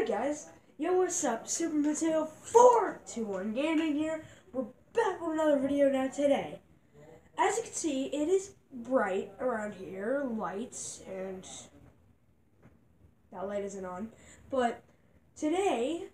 Hey guys, yo, what's up? Super Mateo 421 Gaming here. We're back with another video now today. As you can see, it is bright around here, lights, and that light isn't on. But today,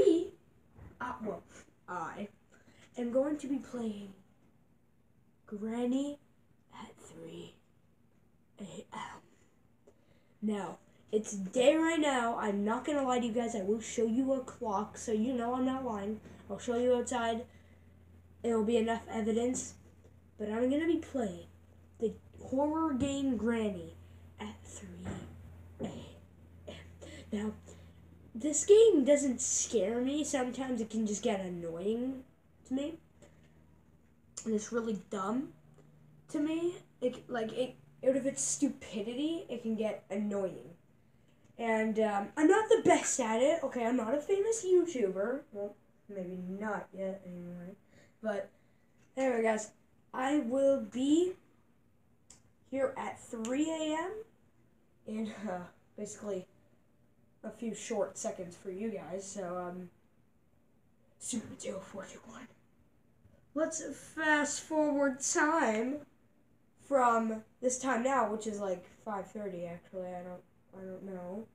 I am going to be playing Granny at 3 a.m. Now, it's day right now. I'm not going to lie to you guys. I will show you a clock so you know I'm not lying. I'll show you outside. It'll be enough evidence. But I'm going to be playing the horror game Granny at 3 a.m. Now, this game doesn't scare me. Sometimes it can just get annoying to me. And it's really dumb to me. Out of its stupidity, it can get annoying. And I'm not the best at it. Okay, I'm not a famous YouTuber. Well, maybe not yet anyway. But anyway, guys, I will be here at 3 a.m. in basically a few short seconds for you guys. So, Super Mateo 421. Let's fast forward time from this time now, which is like 5:30 actually. I don't know.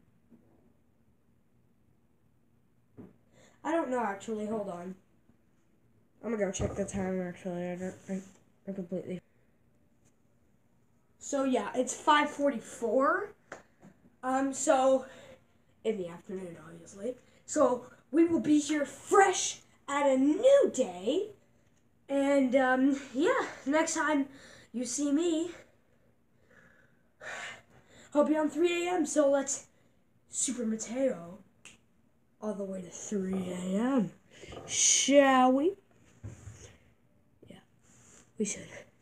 I don't know actually. Hold on. I'm gonna go check the time actually. I completely. So yeah, it's 5:44. So in the afternoon, obviously. So we will be here fresh at a new day, and yeah, next time you see me, I'll be on 3 a.m. So let's Super Mateo all the way to 3 a.m. Shall we? Yeah, we should.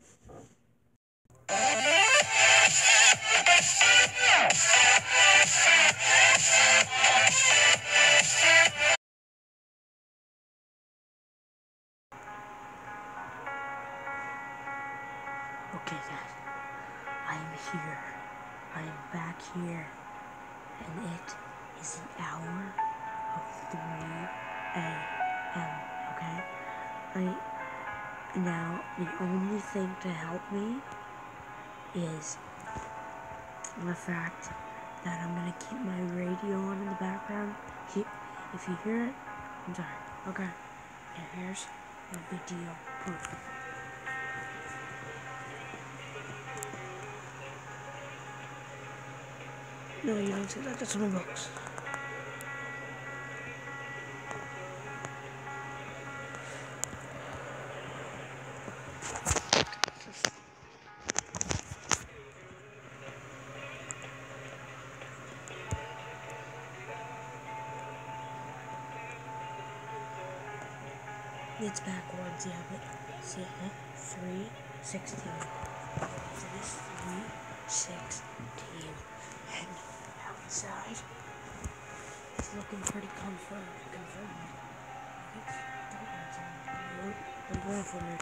Okay, guys, I am here. I am back here, and it is the hour of 3 a.m., okay? Now, the only thing to help me is the fact that I'm gonna keep my radio on in the background. If you hear it, I'm sorry, okay? And here's the video proof. No, you don't see that. That's my books. It's backwards, yeah, but see it, 3:16. So this 3:16. And outside, it's looking pretty confirmed. Don't go for me.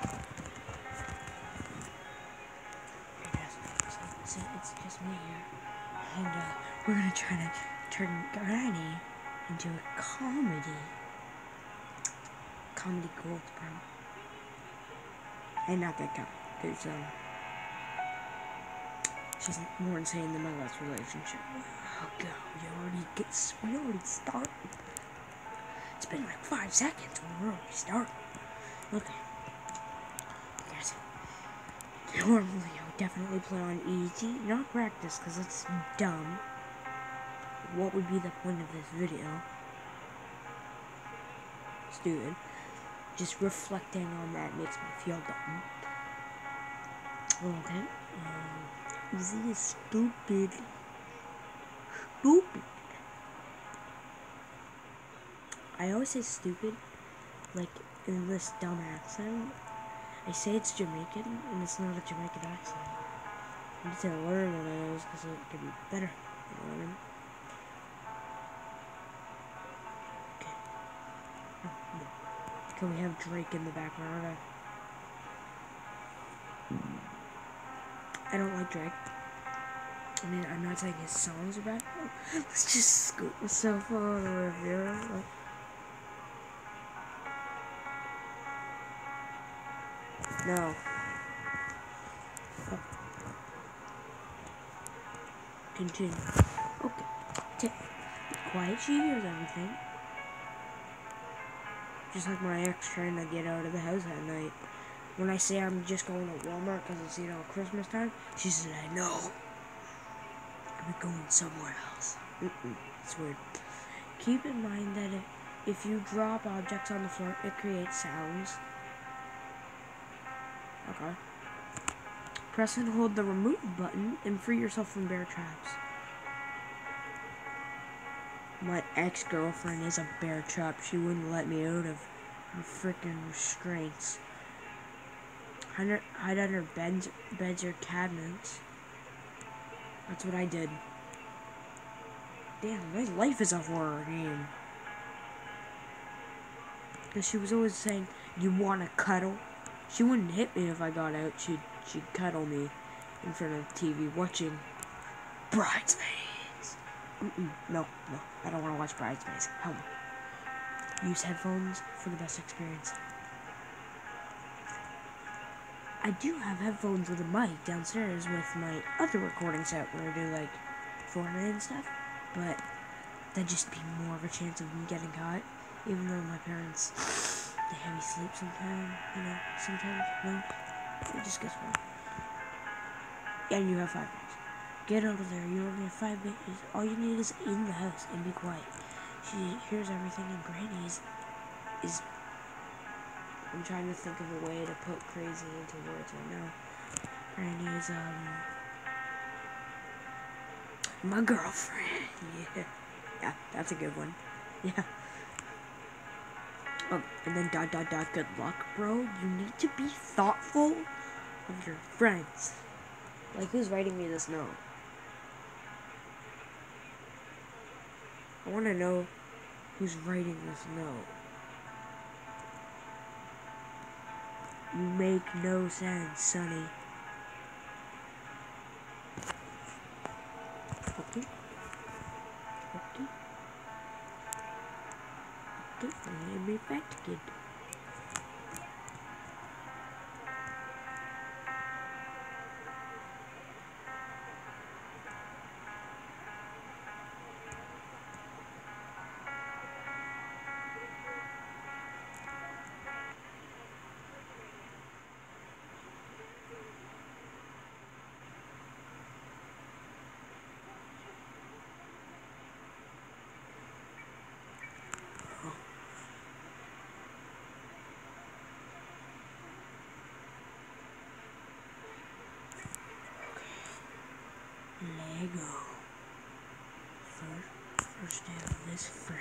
Okay, guys, so it's just me here. And we're gonna try to turn Granny into a comedy gold, bro. And not that guy. There's she's more insane than my last relationship. Oh god, we already started. It's been like 5 seconds when we're already starting. Okay. Guys, normally I would definitely play on easy, not practice, because it's dumb. What would be the point of this video? Stupid. Just reflecting on that makes me feel dumb. Okay. This is stupid. I always say stupid, like in this dumb accent. I say it's Jamaican, and it's not a Jamaican accent. I need to learn one of those because it could be better. You know what I mean? Can we have Drake in the background? I don't like Drake. I mean, I'm not saying his songs are bad. Oh, let's just scoot myself on over here. No. Oh. Continue. Okay. Quiet, she hears everything. Just like my ex trying to get out of the house at night. When I say I'm just going to Walmart because it's, you know, Christmas time, she said, I know. I'm going somewhere else. It's weird. Keep in mind that if you drop objects on the floor, it creates sounds. Okay. Press and hold the remove button and free yourself from bear traps. My ex-girlfriend is a bear trap. She wouldn't let me out of her freaking restraints. Hide under beds or cabinets. That's what I did. Damn, my life is a horror game. Because she was always saying, you want to cuddle? She wouldn't hit me if I got out. She'd cuddle me in front of the TV watching Bridesmaids. No, I don't want to watch Bridesmaids. Hell no. Use headphones for the best experience. I do have headphones with a mic downstairs with my other recording set where I do like Fortnite and stuff, but that'd just be more of a chance of me getting caught, even though my parents, they have me sleep sometimes, you know, sometimes, no, it just gets wrong. And you have 5 minutes. Get out of there, you only have 5 minutes, all you need is in the house and be quiet. She hears everything and Granny is I'm trying to think of a way to put crazy into words right now. Granny is, my girlfriend. Yeah, that's a good one. Yeah. Oh, and then ... good luck, bro. You need to be thoughtful of your friends. Like, who's writing me this note? I want to know who's writing this note. You make no sense, Sonny. Okay. I made back to kid. Lego. First day of this frick.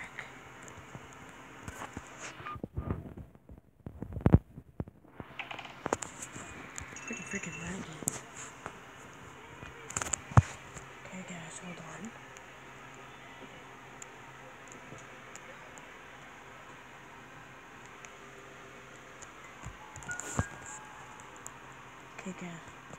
Pretty freaking laggy. Okay guys, hold on. Okay guys.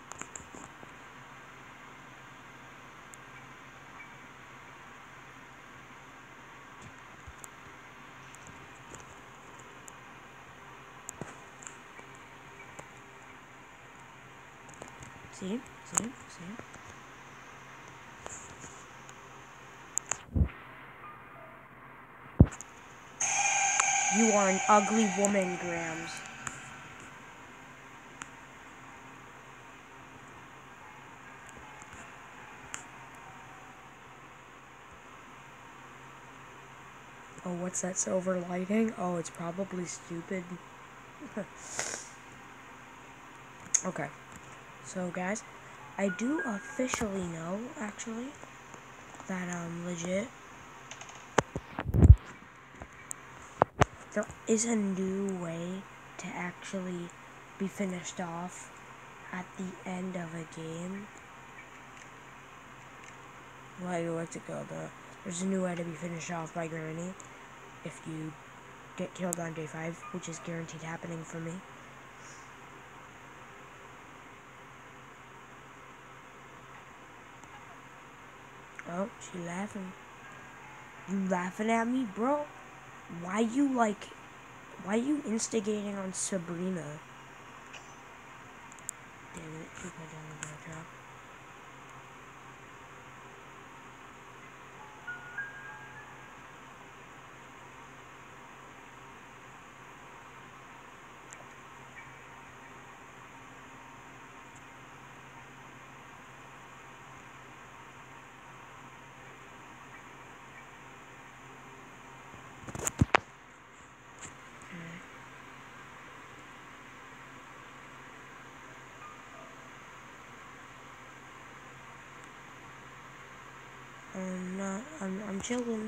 See? You are an ugly woman, Grams. Oh, what's that silver lighting? Oh, it's probably stupid. Okay. So, guys, I do officially know, actually, that, legit, there is a new way to actually be finished off at the end of a game. Like, what's it called? There's a new way to be finished off by Granny if you get killed on day 5, which is guaranteed happening for me. Oh, she laughing. You laughing at me, bro? Why you instigating on Sabrina? Damn it, she got done a bad job. I'm chilling.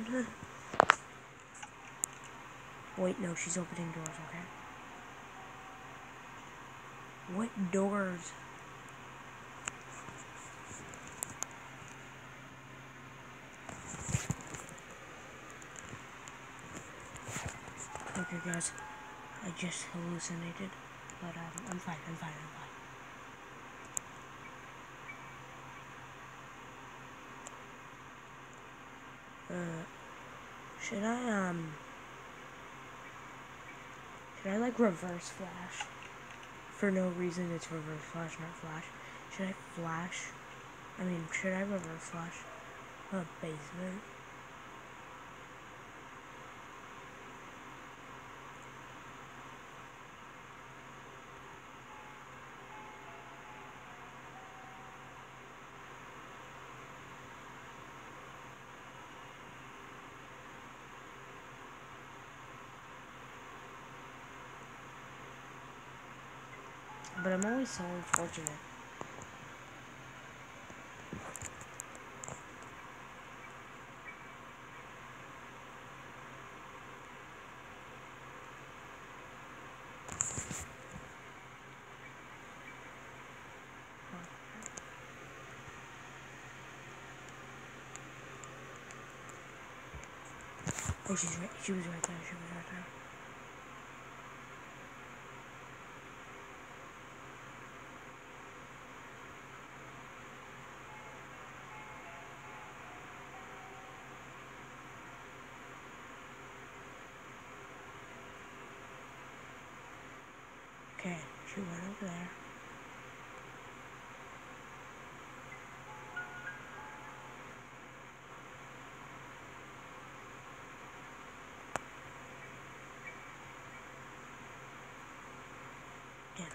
Wait, no, she's opening doors, okay? What doors? Okay, guys, I just hallucinated, but I'm fine. Should I like reverse flash? For no reason, it's reverse flash, not flash. Should I flash? Should I reverse flash a basement? But I'm always so unfortunate. Oh, she was right there. She was right there. Okay, she went over there. Damn it.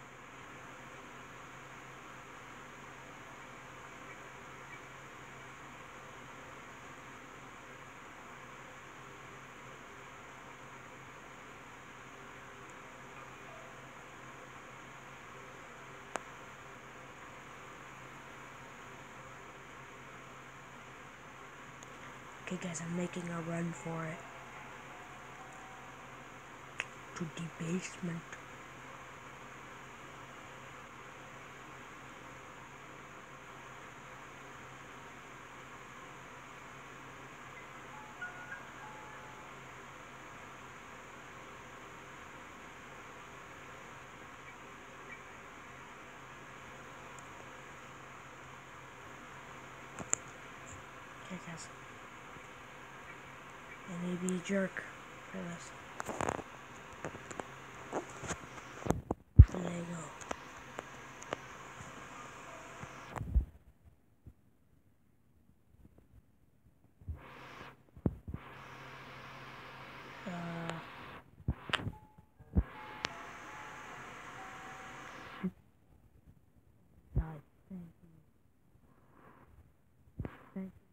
Okay, guys, I'm making a run for it. To the basement. Okay, guys. I may be a jerk for this. And there you go. God, thank you. Thank you.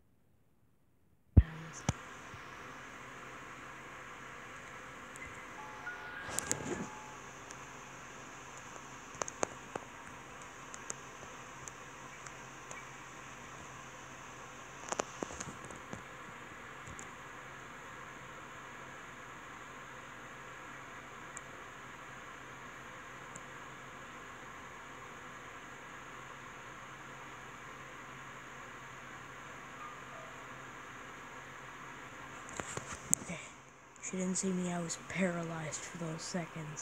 Okay. She didn't see me. I was paralyzed for those seconds.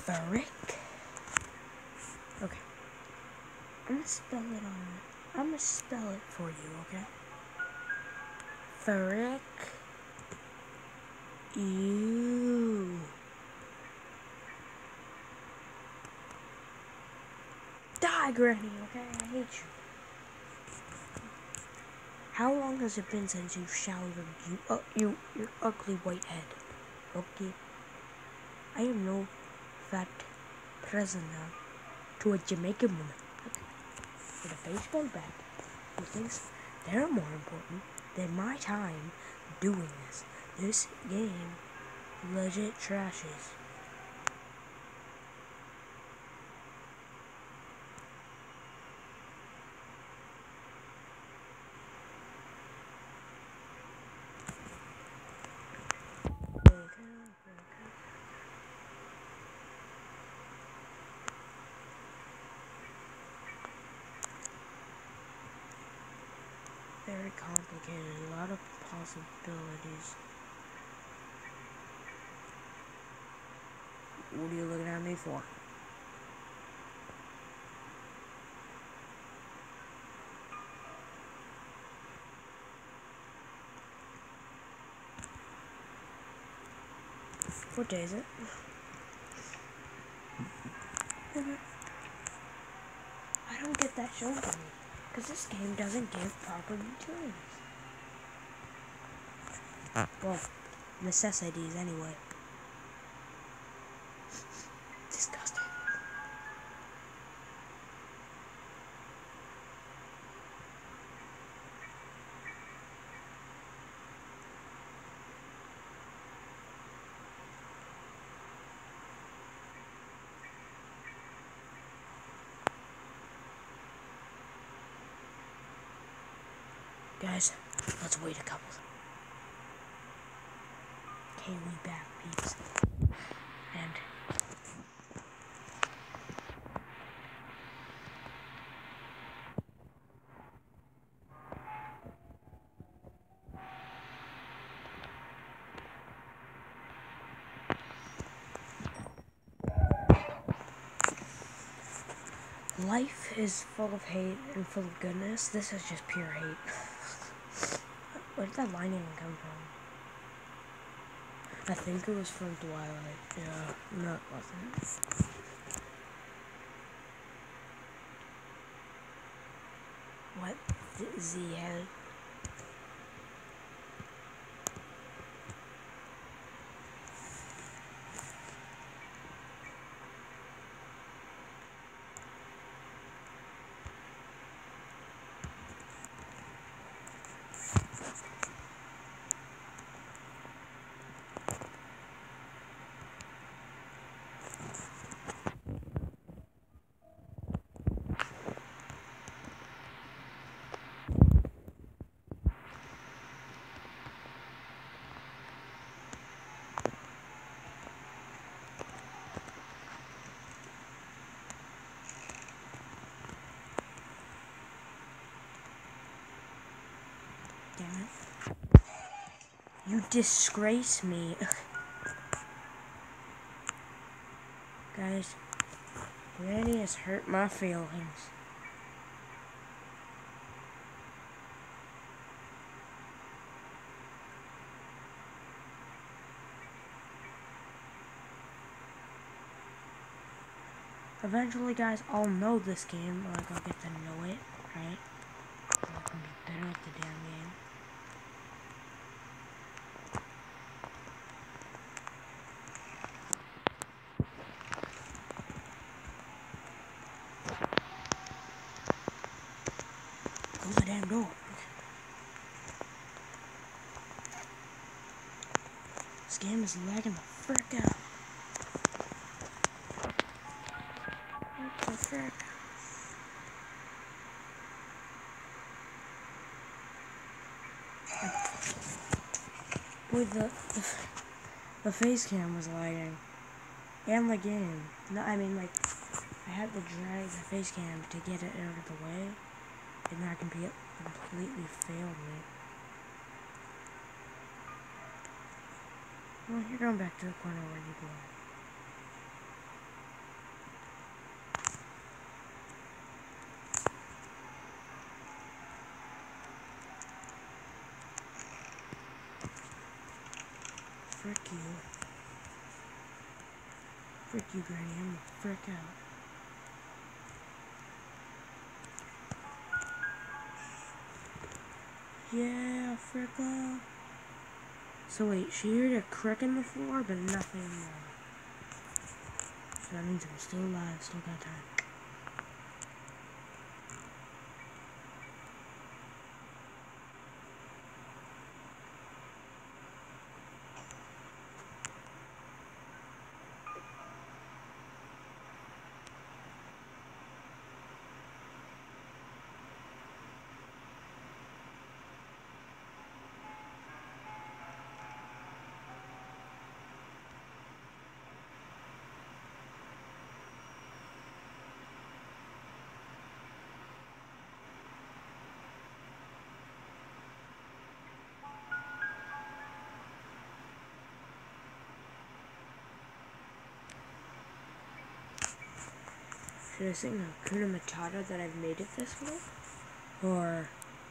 Thurick? Okay. I'm gonna spell it for you, okay? Thurick. Ew. Die, Granny, okay? I hate you. How long has it been since you showered, your ugly white head? Okay? I am no fat prisoner to a Jamaican woman. Okay. With a baseball bat who thinks they're more important than my time doing this. This game legit trashes. Very complicated, a lot of possibilities. What are you looking at me for? What day is it? I don't get that shown to me, because this game doesn't give proper utilities. Well, necessities anyway. Disgusting. Guys, let's wait a couple. Okay, we back, peeps. And life is full of hate and full of goodness. This is just pure hate. Where did that line even come from? I think it was from Twilight. Yeah, no, it wasn't. What? Z-Head? Damn it. You disgrace me. Guys, Granny has hurt my feelings. Eventually, guys, I'll know this game, like I'll get to know it, right? So I can be better at the damn game. Close the damn door. This game is lagging the frick out. What the frick? Wait, the face cam was lagging. And the game. No, I mean, like, I had to drag the face cam to get it out of the way. And that completely failed me. Well, you're going back to the corner where you belong. frick you. Frick you, Granny. I'm gonna frick out. Yeah, frick off. So wait, she heard a crick in the floor, but nothing more. So that means I'm still alive, still got time. Should I sing Hakuna Matata that I've made it this way? Or...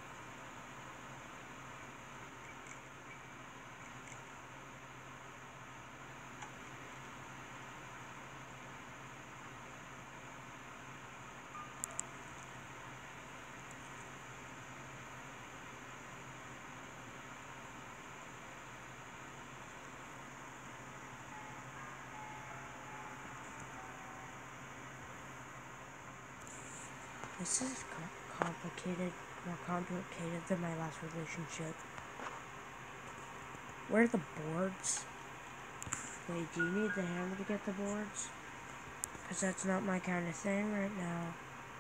This is complicated, more complicated than my last relationship. Where are the boards? Wait, do you need the hammer to get the boards? Because that's not my kind of thing right now.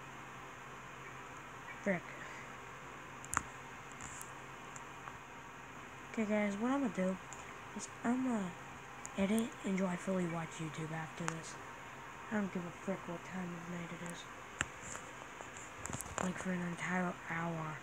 Frick. Okay guys, what I'm gonna do is I'm gonna edit and joyfully watch YouTube after this. I don't give a frick what time of night it is. Like for an entire hour.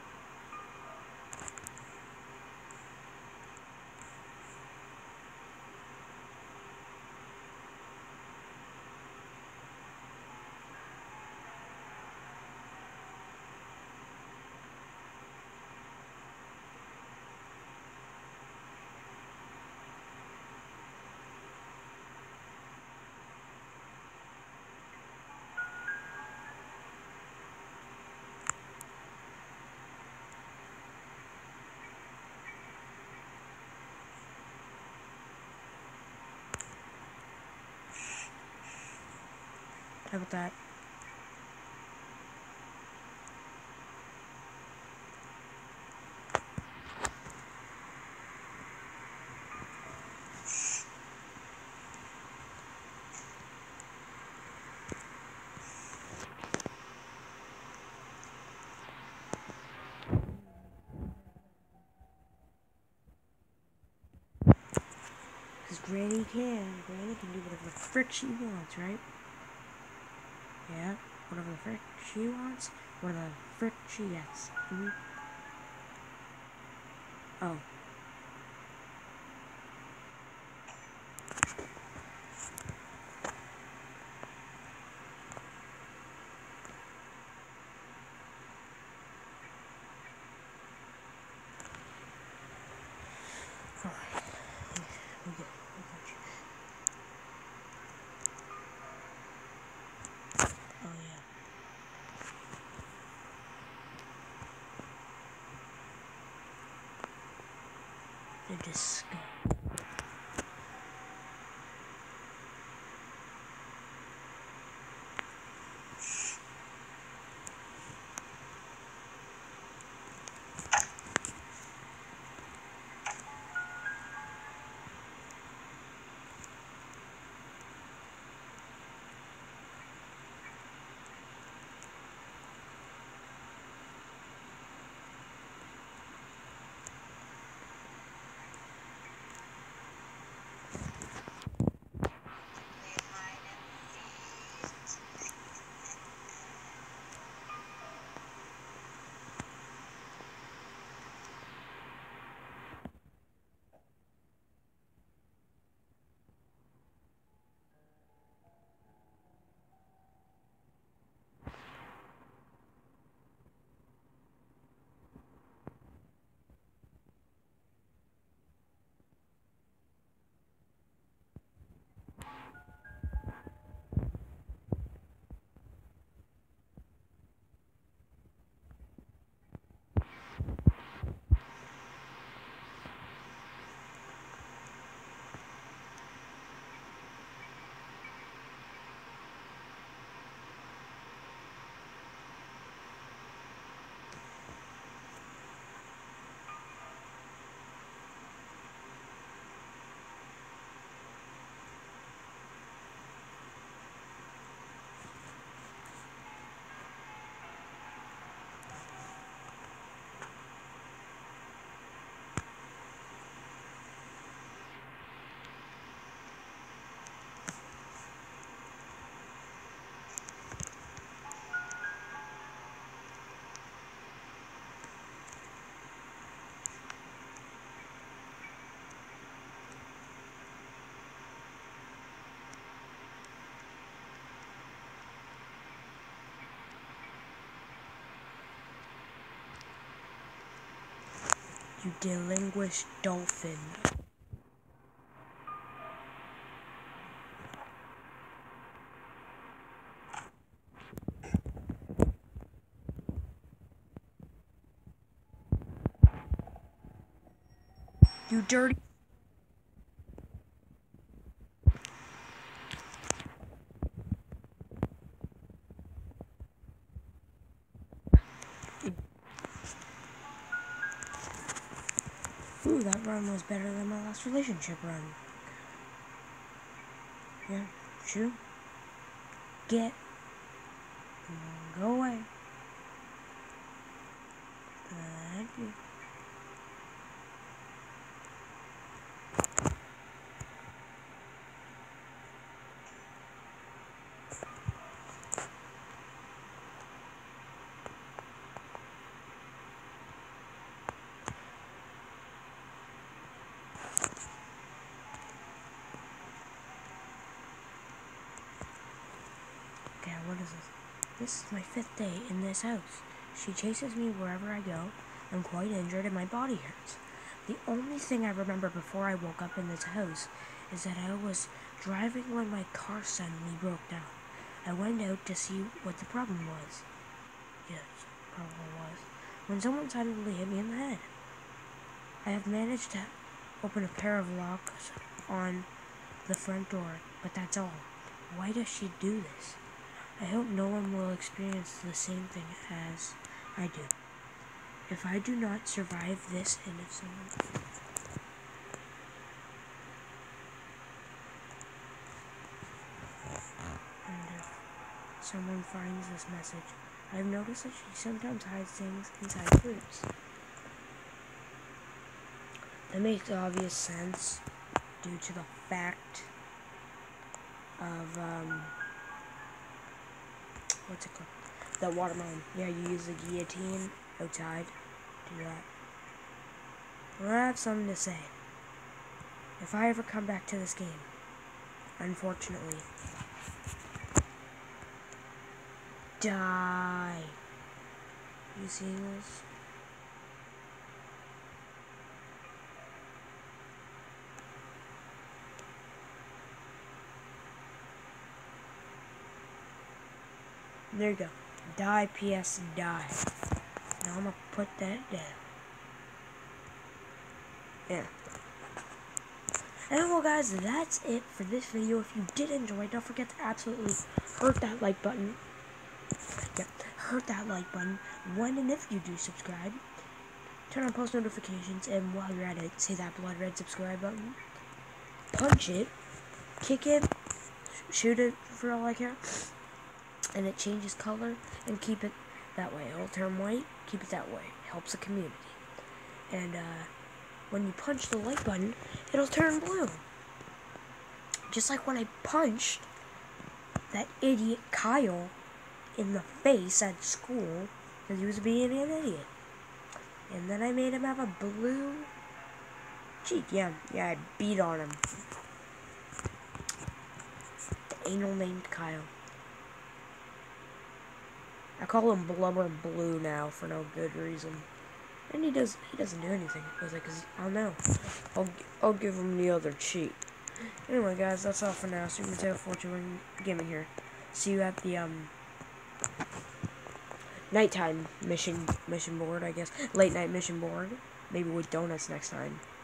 How about that? Because Granny can do whatever the frick she wants, right? Yeah, whatever the frick she wants, whatever the frick she gets. Oh. Alright. We got you. Oh yeah. They're disgusting. You delinquished dolphin. You dirty. Ooh, that run was better than my last relationship run. Yeah, true. Get. Go away. Thank you. Okay, what is this? This is my 5th day in this house. She chases me wherever I go. I'm quite injured and my body hurts. The only thing I remember before I woke up in this house is that I was driving when my car suddenly broke down. I went out to see what the problem was. Yes, problem was. When someone suddenly hit me in the head. I have managed to open a pair of locks on the front door, but that's all. Why does she do this? I hope no one will experience the same thing as I do. If I do not survive this, and if someone finds this message, I've noticed that she sometimes hides things inside fruits. That makes obvious sense due to the fact of, what's it called? The watermelon. Yeah, you use the guillotine outside to do that. Well, I have something to say. If I ever come back to this game, unfortunately, die. You seeing this? There you go. Die, PS, die. Now I'm gonna put that down. Yeah. And well guys, that's it for this video. If you did enjoy, don't forget to absolutely hurt that like button. Yeah, hurt that like button when and if you do subscribe. Turn on post notifications, and while you're at it, say that blood red subscribe button. Punch it, kick it, shoot it for all I care, and it changes color, and keep it that way. It'll turn white, keep it that way. It helps the community. And when you punch the like button, it'll turn blue. Just like when I punched that idiot Kyle in the face at school because he was being an idiot. And then I made him have a blue cheek. Yeah, I beat on him. The anal named Kyle. I call him Blubber Blue now for no good reason. And he doesn't do anything. I was like, I don't know. I'll give him the other cheek. Anyway, guys, that's all for now. Super Potato Fortune Gaming here. See you at the nighttime mission board, I guess. Late night mission board. Maybe with donuts next time.